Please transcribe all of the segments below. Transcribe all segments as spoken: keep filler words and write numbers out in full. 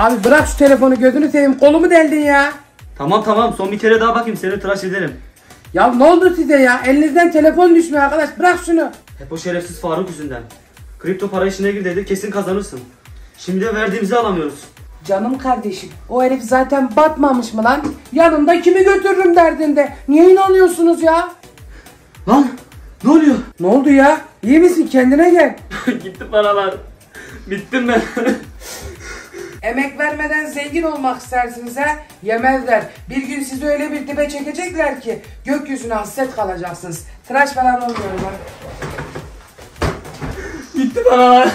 Abi bırak şu telefonu, gözünü seveyim, kolumu deldin ya. Tamam tamam, son bir kere daha bakayım, seni tıraş ederim. Ya ne oldu size ya? Elinizden telefon düşmüyor arkadaş, bırak şunu. Hep o şerefsiz Faruk yüzünden. Kripto para işine gir dedi, kesin kazanırsın. Şimdi de verdiğimizi alamıyoruz. Canım kardeşim, o herif zaten batmamış mı lan? Yanında kimi götürürüm derdinde. Niye inanıyorsunuz ya? Lan ne oluyor? Ne oldu ya? İyi misin? Kendine gel. Gitti paralar. Bittim ben. Emek vermeden zengin olmak istersiniz ha? Yemezler. Bir gün sizi öyle bir dibe çekecekler ki gökyüzüne hasret kalacaksınız. Tıraş falan olmuyor lan. Gitti paralar.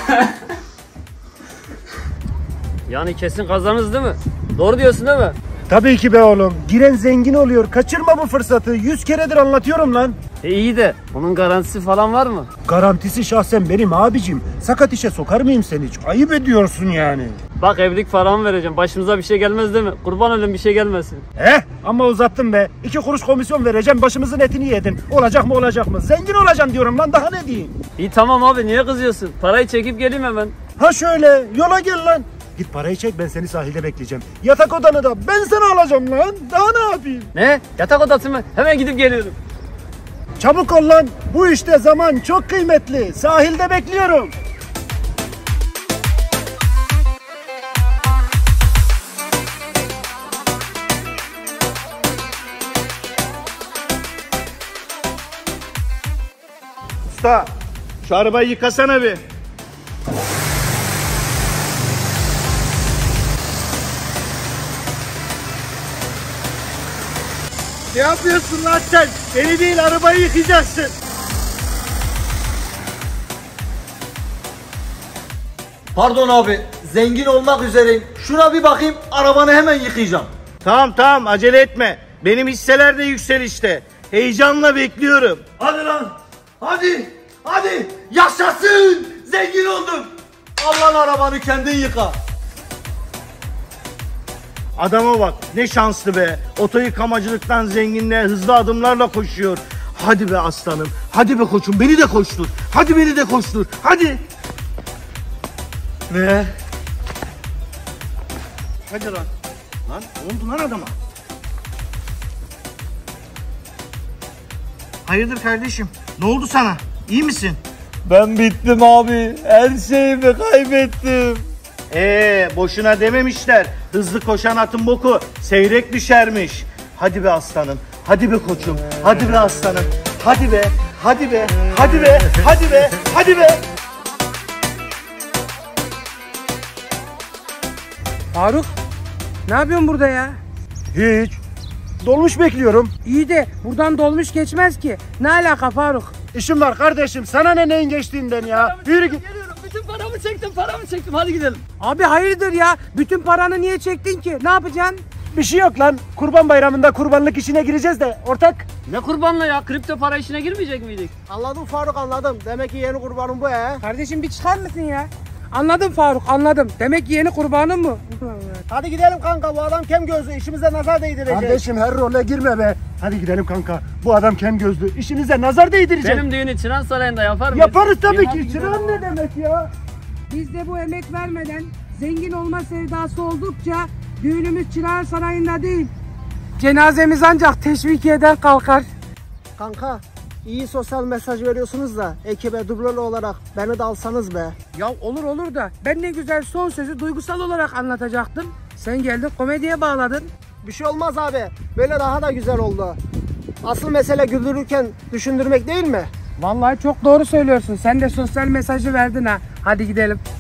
Yani kesin kazanırız değil mi? Doğru diyorsun değil mi? Tabii ki be oğlum. Giren zengin oluyor. Kaçırma bu fırsatı. Yüz keredir anlatıyorum lan. E iyi de bunun garantisi falan var mı? Garantisi şahsen benim abicim. Sakat işe sokar mıyım seni hiç? Ayıp ediyorsun yani. Bak evlilik paramı vereceğim. Başımıza bir şey gelmez değil mi? Kurban olayım bir şey gelmesin. He? Ama uzattın be. İki kuruş komisyon vereceğim. Başımızın etini yedin. Olacak mı olacak mı? Zengin olacaksın diyorum lan. Daha ne diyeyim? İyi tamam abi, niye kızıyorsun? Parayı çekip geleyim hemen. Ha şöyle. Yola gel lan. Git parayı çek, ben seni sahilde bekleyeceğim. Yatak odanı da ben sana alacağım lan. Daha ne yapayım? Ne? Yatak odası mı? Hemen gidip geliyorum. Çabuk ol lan. Bu işte zaman çok kıymetli. Sahilde bekliyorum. Usta, şu arabayı yıkasana bir. Ne yapıyorsun lan sen? Beni değil, arabayı yıkayacaksın. Pardon abi, zengin olmak üzereyim. Şuna bir bakayım, arabanı hemen yıkayacağım. Tamam tamam, acele etme. Benim hisseler de yükselişte. Heyecanla bekliyorum. Hadi lan, hadi, hadi. Yaşasın, zengin oldum. Al lan arabanı, kendin yıka. Adama bak, ne şanslı be. Oto yıkamacılıktan zenginliğe hızlı adımlarla koşuyor. Hadi be aslanım. Hadi be koçum, beni de koştur. Hadi beni de koştur. Hadi. Ne? Hadi lan. Lan ne oldu lan adama? Hayırdır kardeşim? Ne oldu sana? İyi misin? Ben bittim abi, her şeyimi kaybettim. Ee, boşuna dememişler. Hızlı koşan atın boku seyrek düşermiş. Hadi be aslanım. Hadi be koçum. Hadi be aslanım. Hadi be. Hadi be. Hadi be. Hadi be. Hadi be. Faruk, ne yapıyorsun burada ya? Hiç. Dolmuş bekliyorum. İyi de buradan dolmuş geçmez ki. Ne alaka Faruk? İşim var kardeşim. Sana ne neyin geçtiğinden ya. Yürü git. Geliyorum. Bütün paramı çektim, paramı çektim. Hadi gidelim. Abi hayırdır ya? Bütün paranı niye çektin ki? Ne yapacaksın? Bir şey yok lan. Kurban bayramında kurbanlık işine gireceğiz de ortak. Ne kurbanla ya? Kripto para işine girmeyecek miydik? Anladım Faruk, anladım. Demek ki yeni kurbanım bu he. Kardeşim bir çıkar mısın ya? Anladım Faruk, anladım. Demek ki yeni kurbanın mı? Hadi gidelim kanka, bu adam kem gözlü, işimize nazar değdirecek. Kardeşim her role girme be. Hadi gidelim kanka. Bu adam kem gözlü. İşinize nazar değdirecek. Benim düğünü Çıran Sarayı'nda yapar mıyız? Yaparız tabii Hadi ki. gidelim. Çıran ne demek ya? Biz de bu emek vermeden zengin olma sevdası oldukça düğünümüz Çırağan Sarayı'nda değil. Cenazemiz ancak teşvikiyeden kalkar. Kanka, iyi sosyal mesaj veriyorsunuz da ekibe dublör olarak beni de alsanız be. Ya olur olur da ben ne güzel son sözü duygusal olarak anlatacaktım. Sen geldin komediye bağladın. Bir şey olmaz abi, böyle daha da güzel oldu. Asıl mesele güldürürken düşündürmek değil mi? Vallahi çok doğru söylüyorsun. Sen de sosyal mesajı verdin ha. Hadi gidelim.